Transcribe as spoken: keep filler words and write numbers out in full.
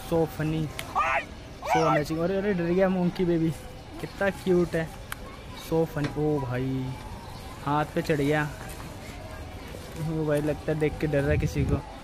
So funny, so amazing. अरे अरे डर गया मोंकी बेबी, कितना क्यूट है, सो फनी। ओ भाई हाथ पे चढ़ गया, वो भाई लगता है देख के डर रहा है किसी को।